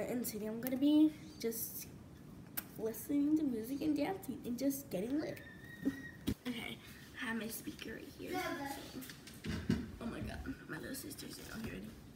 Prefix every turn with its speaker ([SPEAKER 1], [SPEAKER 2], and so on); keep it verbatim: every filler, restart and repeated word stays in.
[SPEAKER 1] and today I'm gonna be just listening to music and dancing and just getting lit. Okay, I have my speaker right here. So. Oh my god, my little sister's in. Oh, you ready?